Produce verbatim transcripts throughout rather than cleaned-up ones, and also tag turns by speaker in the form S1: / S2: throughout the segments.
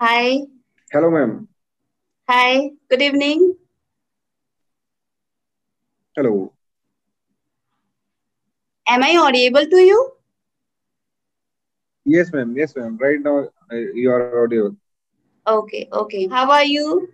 S1: Hi.
S2: Hello, ma'am.
S1: Hi. Good evening.
S2: Hello.
S1: Am I audible to you?
S2: Yes, ma'am. Yes, ma'am. Right now, uh, you are audible.
S1: Okay. Okay. How are you?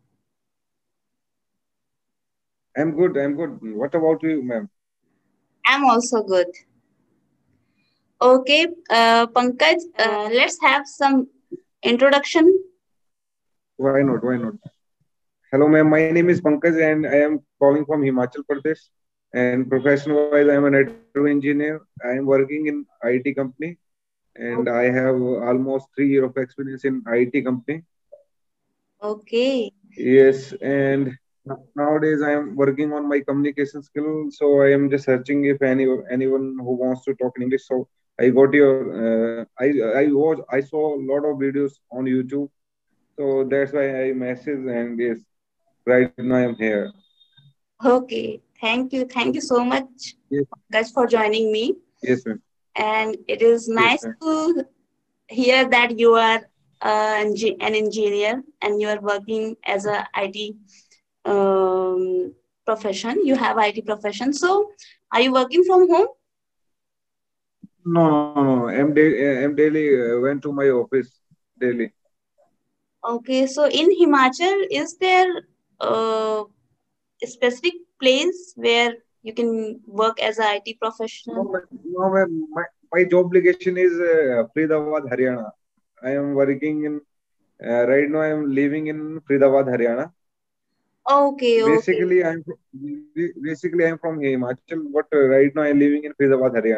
S2: I'm good. I'm good. What about you, ma'am?
S1: I'm also good. Okay. Uh, Pankaj, uh, let's have some introduction.
S2: Why not? Why not? Hello, ma'am. My name is Pankaj, and I am calling from Himachal Pradesh. And profession-wise, I am a network engineer. I am working in I T company, and I have almost three years of experience in I T company.
S1: Okay.
S2: Yes, and nowadays I am working on my communication skill. So I am just searching if any anyone who wants to talk in English. So I got your uh, I I watch I saw a lot of videos on YouTube. So that's why I messaged, and yes, right now I'm here.
S1: Okay. Thank you. Thank you so much,
S2: Yes,
S1: Pankaj, for joining me.
S2: yes, ma'am.
S1: And it is
S2: Yes,
S1: nice
S2: ma'am.
S1: to hear that you are uh, engi- an engineer and you are working as a I T um, profession. You have I T profession. So, are you working from home?
S2: No, no, no, no. I'm da- I'm daily uh, went to my office daily.
S1: Okay, so in Himachal, is there uh, a specific place where you can work as a I T
S2: No,
S1: professional?
S2: ma- no, ma'am. My my job location is uh, Faridabad, Haryana. I am working in Uh, right now, I'm living in Faridabad, Haryana.
S1: Okay, okay,
S2: Basically, I'm fr- basically I'm from Himachal, but uh, right now I'm living in Faridabad, Haryana.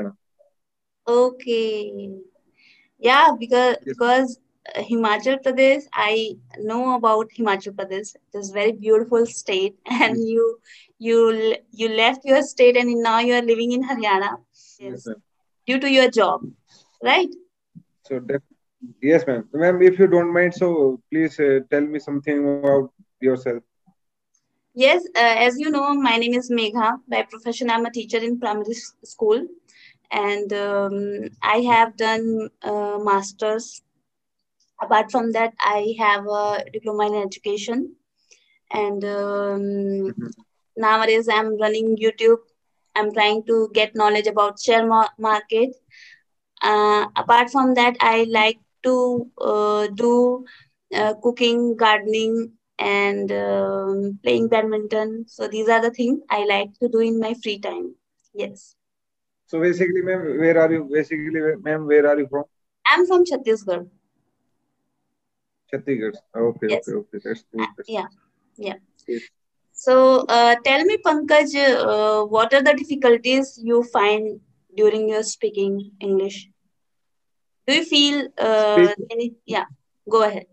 S1: okay. Yeah, because
S2: Yes,
S1: because uh, Himachal Pradesh, I know about Himachal Pradesh. It is very beautiful state,
S2: yes,
S1: and you you l- you left your state and now you are living in Haryana.
S2: yes,
S1: Yes,
S2: ma'am.
S1: due to your job, right?
S2: So, def- yes, ma'am. Ma'am, if you don't mind, so please uh, tell me something about yourself.
S1: Yes, uh, as you know, my name is Megha. By profession, I'm a teacher in primary s- school, and um, I have done uh, masters. Apart from that, I have a diploma in education, and um,
S2: Mhm.
S1: nowadays I'm running YouTube. I'm trying to get knowledge about share ma- market. Uh, apart from that, I like to uh, do uh, cooking, gardening, and um, playing badminton. So these are the things I like to do in my free time. Yes,
S2: So basically, ma'am, where are you? Basically, ma'am, where are you from?
S1: I'm from Chhattisgarh.
S2: Chhattisgarh. Okay, okay,
S1: Yes,
S2: okay. That's
S1: uh,
S2: good. That's
S1: yeah, yeah.
S2: yes.
S1: So uh, tell me, Pankaj, uh, what are the difficulties you find during your speaking English? Do you feel uh,
S2: Speak.
S1: any? Yeah, go ahead.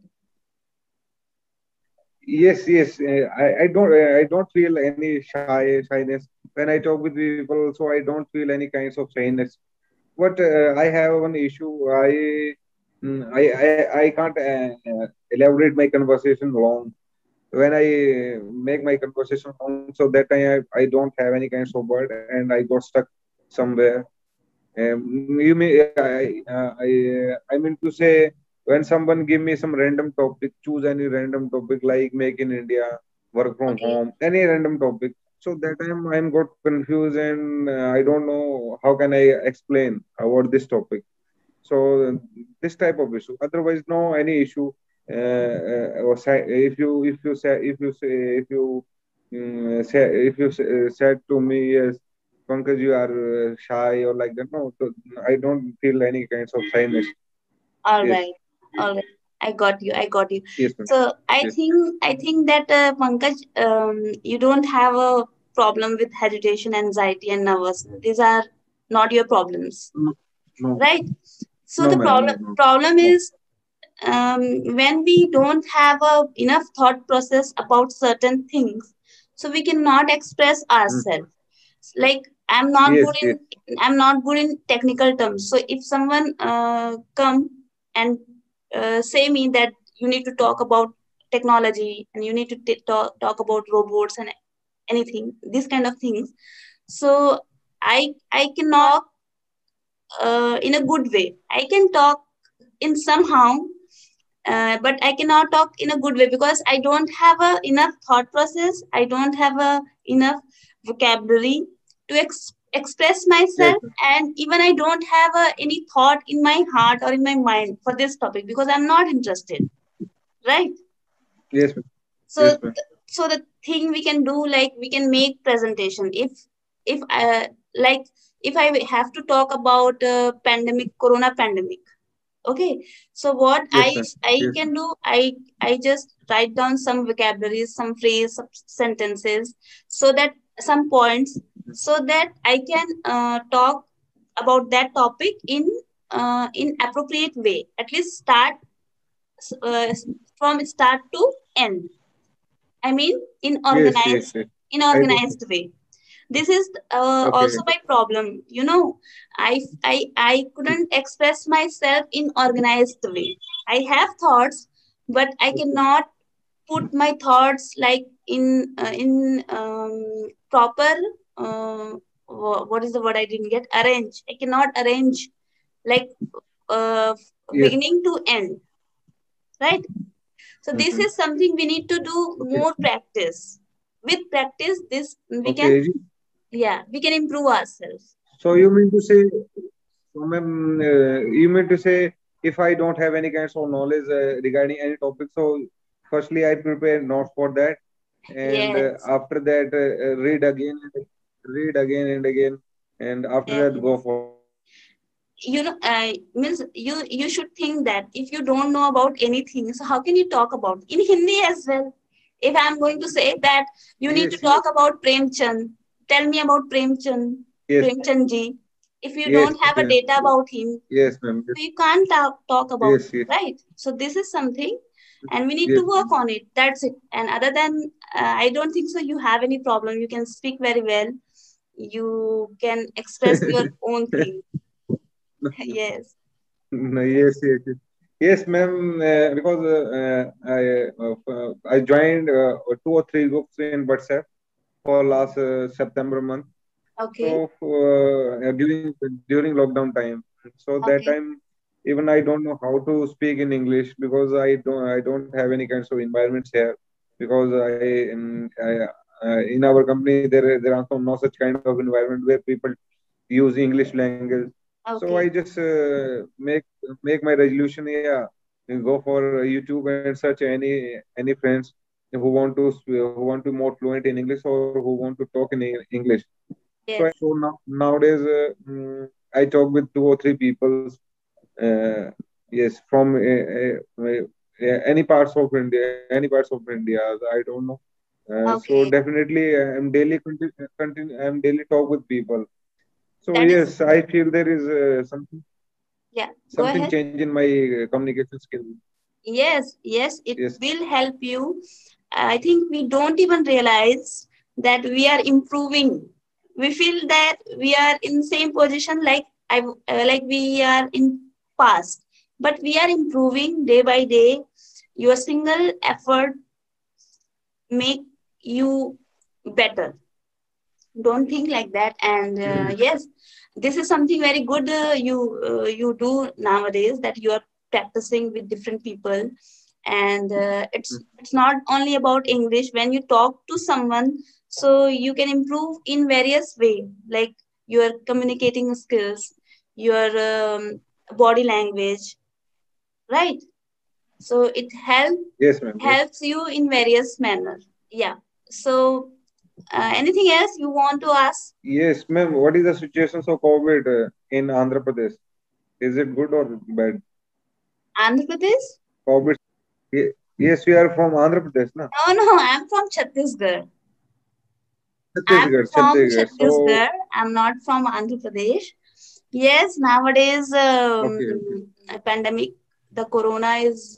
S2: Yes, yes. Uh, I, I don't uh, I don't feel any shy shyness when I talk with people. So I don't feel any kinds of shyness. But uh, I have one issue. I mm, I I, I can't uh, uh, elaborate my conversation long. When I make my conversation long, so that time I, I don't have any kinds of word and I got stuck somewhere. Um, you may I uh, I uh, I mean to say when someone give me some random topic, choose any random topic like make in India, work from
S1: Okay.
S2: home, any random topic. So that time I'm got confused and uh, I don't know how can I explain about this topic. So this type of issue. Otherwise, no any issue. Uh, uh, or say, if you if you say if you say if you mm, say if you say, uh, said to me yes, Pankaj, you are uh, shy or like that. No, so I don't feel any kinds of shyness.
S1: All
S2: Yes,
S1: right. All right. I got you. I got you.
S2: yes, ma'am.
S1: So I
S2: Yes.
S1: think I think that uh, Pankaj, um, you don't have a problem with hesitation, anxiety, and nervousness. These are not your problems,
S2: No, no,
S1: right? So
S2: no,
S1: the
S2: ma'am.
S1: problem
S2: No, no,
S1: problem
S2: no.
S1: is um, when we don't have a enough thought process about certain things, so we cannot express
S2: Mm.
S1: ourselves. Like I'm not good
S2: Yes, yes.
S1: in I'm not good in technical terms. So if someone uh, come and uh, say me that you need to talk about technology and you need to t- talk, talk about robots and anything, these kind of things, so i i cannot uh, in a good way. I can talk in somehow, uh, but I cannot talk in a good way because I don't have a enough thought process. I don't have a enough vocabulary to ex- express
S2: Yes,
S1: myself,
S2: ma'am.
S1: and even I don't have a, any thought in my heart or in my mind for this topic because I'm not interested, right?
S2: Yes, ma'am.
S1: So
S2: Yes, ma'am.
S1: th- so the thing we can do, like we can make presentation. If if uh, like if I have to talk about uh, pandemic, corona pandemic. Okay, so what i
S2: Yes, ma'am.
S1: i
S2: Yes,
S1: can do, i i just write down some vocabularies, some phrase, some sentences, so that some points, so that I can uh, talk about that topic in uh, in appropriate way, at least start uh, from start to end. I mean, in
S2: yes, yes,
S1: organized
S2: yes.
S1: in
S2: I do.
S1: organized way. This is uh,
S2: Okay.
S1: also my problem. You know, I I I couldn't express myself in organized way. I have thoughts, but I
S2: Okay.
S1: cannot put my thoughts like in uh, in um, proper. Uh, wha- what is the word I didn't get? Arrange. I cannot arrange like uh,
S2: Yes.
S1: beginning to end. Right. So this
S2: Mm-hmm.
S1: is something we need to do
S2: Okay.
S1: more practice. With practice, this we can,
S2: Okay.
S1: yeah, we can improve ourselves.
S2: So you mean to say, so ma'am, uh, you mean to say, if I don't have any kinds of knowledge uh, regarding any topic, so firstly I prepare notes for that, and uh,
S1: Yes,
S2: after that uh, uh, read again, and read again and again, and after that go
S1: yes.
S2: for it.
S1: You know, uh, means you you should think that if you don't know about anything, so how can you talk about in Hindi as well? If I'm going to say that you need to
S2: Yes, yes,
S1: talk about Premchand, tell me about Premchand,
S2: yes,
S1: Premchand ji. If you
S2: yes,
S1: don't have a
S2: yes,
S1: data about him,
S2: yes, ma'am.
S1: we can't talk, talk about
S2: Yes,
S1: it,
S2: yes,
S1: right? So this is something, and we need
S2: yes,
S1: to work on it. That's it. And other than uh, I don't think so you have any problem. You can speak very well. You can express your own thing. Yes.
S2: no, yes, yes, yes, yes, ma'am. Uh, because uh, uh, I uh, uh, I joined uh, two or three groups in WhatsApp for last uh, September month.
S1: Okay.
S2: So uh, during during lockdown time, so that
S1: Okay.
S2: time even I don't know how to speak in English because I don't I don't have any kinds of environments here because I in I, uh, in our company there there are no such kind of environment where people use English language. So I
S1: Okay.
S2: just uh, make make my resolution. Yeah, go for YouTube and search any any friends who want to sp- who want to more fluent in English or who want to talk in Eng- English. So I
S1: Yes.
S2: so now nowadays uh, mm, I talk with two or three people. Uh, yes, from uh, uh, uh, any parts of India, any parts of India. I don't know. Uh, so
S1: Okay.
S2: definitely, uh, I'm daily continue, continue. I'm daily talk with people. So
S1: That is,
S2: yes, I feel there is uh, something
S1: yeah. Go
S2: something
S1: ahead.
S2: change in my uh, communication skill.
S1: Yes. Yes. It
S2: Yes,
S1: will help you. I think we don't even realize that we are improving. We feel that we are in same position like I uh, like we are in past, but we are improving day by day. Your single effort make you better. Don't think like that. And uh, yes, this is something very good uh, you uh, you do nowadays, that you are practicing with different people. And uh, it's it's not only about English. When you talk to someone, so you can improve in various way, like your communicating skills, your um, body language, right? So it help
S2: yes, ma'am. Yes,
S1: helps you in various manner. Yeah. So uh, anything else you want to ask?
S2: yes, ma'am. What is the situation of COVID uh, in Andhra Pradesh? Is it good or bad?
S1: Andhra Pradesh?
S2: COVID. Ye- Yes, we are from Andhra Pradesh, na?
S1: No, no, I'm from Chhattisgarh. I'm
S2: Chhattisgarh,
S1: from
S2: Chhattisgarh. So
S1: Chhattisgarh. I'm not from Andhra Pradesh. Yes, nowadays, um,
S2: okay, okay.
S1: a pandemic, the corona is,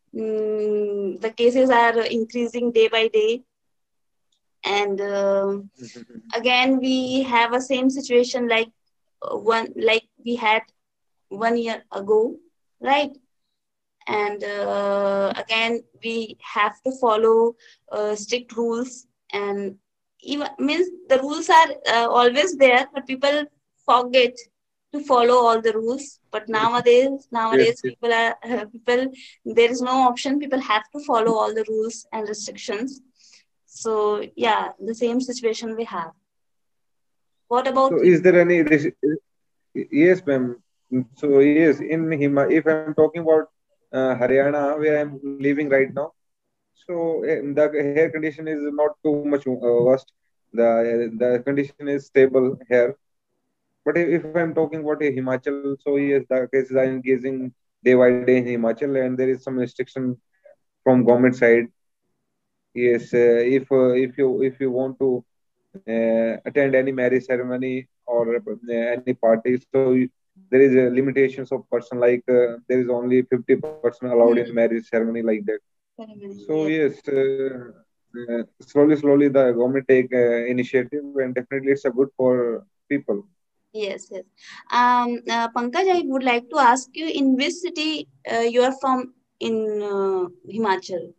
S1: mm, the cases are increasing day by day. And um again, we have a same situation like uh, one, like we had one year ago, right? And uh, again, we have to follow uh, strict rules. And even means the rules are uh, always there, but people forget to follow all the rules. But nowadays,
S2: yes,
S1: nowadays
S2: yes.
S1: people are people. There is no option. People have to follow all the rules and restrictions. So yeah, the same situation we have. What
S2: So
S1: about you?
S2: is there any this? Yes, ma'am. So yes, in Hima, if I'm talking about uh, Haryana, where I'm living right now, so eh, the hair condition is not too much uh, worst. The the condition is stable here. But if, if I'm talking about a Himachal, so yes, the cases are increasing day by day in Himachal, and there is some restriction from government side. Yes, uh, if uh, if you if you want to uh, attend any marriage ceremony or uh, any party, so you, there is a limitations of person. Like uh, there is only fifty percent allowed in
S1: Hmm.
S2: marriage ceremony like that.
S1: Ceremony,
S2: So
S1: yes.
S2: yes, uh, uh, slowly slowly the government take uh, initiative, and definitely it's a good for people.
S1: Yes, yes. Um, uh, Pankaj, I would like to ask you, in which city uh, you are from in uh, Himachal?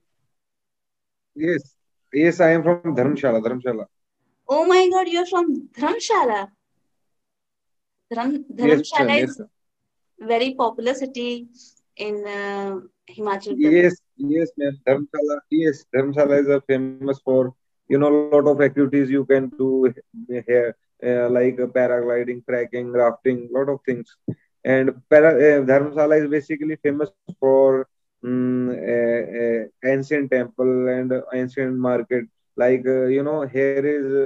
S2: Yes, yes, I am from Dharamshala, Dharamshala.
S1: Oh my God, you're from Dharamshala. Dharam,
S2: Yes, ma'am.
S1: Dharamshala
S2: Yes,
S1: is
S2: ma'am.
S1: very popular city in uh, Himachal Pradesh.
S2: Yes, yes, ma'am. Dharamshala, yes, Dharamshala is a famous for, you know, a lot of activities you can do here, uh, like uh, paragliding, trekking, rafting, lot of things. And para, uh, Dharamshala is basically famous for um, uh, uh, ancient temple and ancient market. Like, uh, you know, here is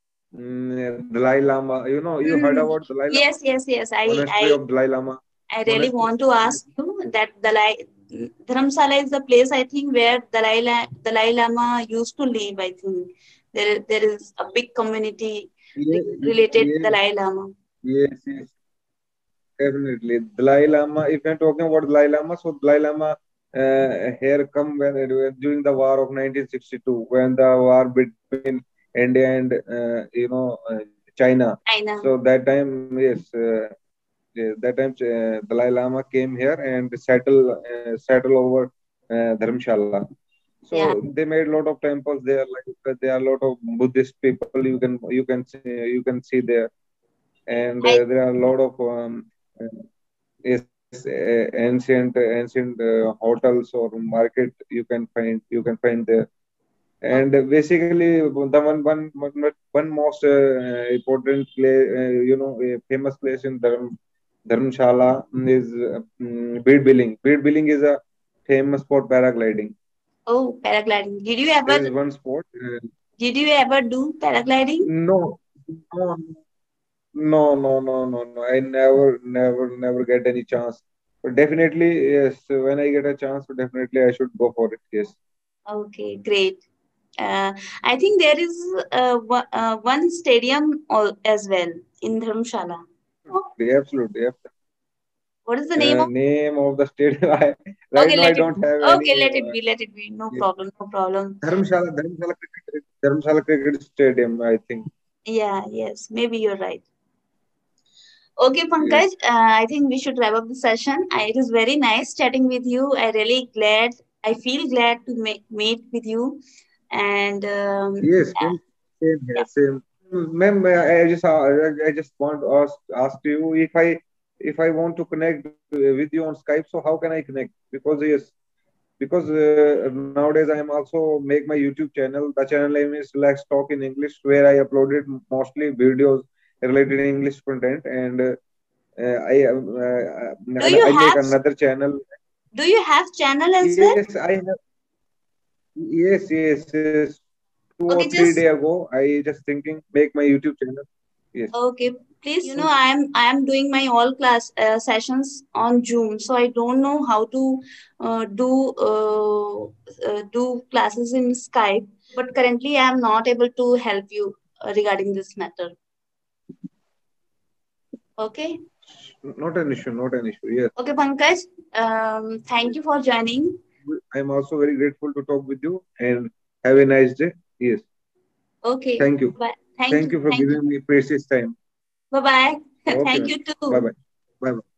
S2: um, Dalai Lama. You know, you heard
S1: Hmm.
S2: about Dalai Lama?
S1: Yes, yes, yes. I,
S2: Monastery
S1: I,
S2: of Dalai Lama.
S1: I really
S2: Monastery.
S1: want to ask you that Dalai Dharamsala is the place, I think, where Dalai La, Dalai Lama used to live. I think there there is a big community
S2: Yes,
S1: related
S2: yes,
S1: Dalai Lama.
S2: yes, yes. Definitely. Dalai Lama, if I'm talking about Dalai Lama, so Dalai Lama uh, here come when it was during the war of nineteen sixty-two, when the war between India and uh, you know uh, China.
S1: China.
S2: So that time, yes, uh, yes, that time uh, Dalai Lama came here and settle uh, settle over uh, Dharamshala. So
S1: Yeah.
S2: they made a lot of temples there. Like uh, there are a lot of Buddhist people you can you can see, you can see there, and uh,
S1: I
S2: there are a lot of um, uh, yes, uh, ancient ancient uh, hotels or market you can find you can find there.
S1: oh,
S2: And uh, basically, the one one one, one most uh, important place, uh, you know, a famous place in Dharam, Dharamshala is uh, um, Bead Billing. Bead Billing is a famous for paragliding.
S1: oh, paragliding. Did you
S2: There
S1: ever
S2: is one sport. Uh,
S1: did you ever do paragliding?
S2: no, no, no, no, no, no, no. I never, never, never get any chance. But definitely, yes. When I get a chance, definitely I should go for it. Yes.
S1: Okay, great. Uh, I think there is uh, one, uh, one stadium al- as well in Dharamshala.
S2: Absolutely, absolutely.
S1: What is the name
S2: Uh,
S1: of?
S2: name of the stadium. I, right
S1: Okay,
S2: now, I
S1: let it
S2: don't
S1: be.
S2: have
S1: Okay,
S2: any.
S1: let it
S2: Uh,
S1: be. Let it be. No
S2: yes.
S1: problem. No problem.
S2: Dharamshala, Dharamshala cricket, Dharamshala cricket stadium. I think.
S1: Yeah, yes. Maybe you're right. Okay, Pankaj,
S2: Yes.
S1: uh, I think we should wrap up the session. I, it is very nice chatting with you. I really glad, I feel glad to make, meet with you. And um,
S2: Yes. Same, same here.
S1: yeah,
S2: Same. Ma'am, I I just uh, I I just want to ask ask you if I if I want to connect with you on Skype. So how can I connect? Because yes, because uh, nowadays I am also make my YouTube channel. The channel name is Let's Talk in English, where I uploaded mostly videos related English content, and uh, uh, I uh,
S1: do
S2: and
S1: you
S2: I make
S1: have
S2: another channel.
S1: do you have channel as well?
S2: Yes, I have. Yes, yes, yes. Two or three day
S1: Okay,
S2: ago,
S1: just
S2: I just thinking make my YouTube channel. Yes.
S1: okay. Please, you know, I am I am doing my all class uh, sessions on Zoom, so I don't know how to uh, do uh, uh, do classes in Skype. But currently, I am not able to help you uh, regarding this matter. Okay.
S2: Not an issue. Not an issue. Yes.
S1: Okay, Pankaj, um, thank you for joining.
S2: I'm also very grateful to talk with you, and have a nice day. Yes.
S1: Okay,
S2: Thank you.
S1: bye. Thank
S2: Thank
S1: you.
S2: you for
S1: Thank you.
S2: giving me precious time.
S1: Bye bye.
S2: Okay,
S1: Thank
S2: ma'am.
S1: you
S2: Bye
S1: too.
S2: bye. Bye bye.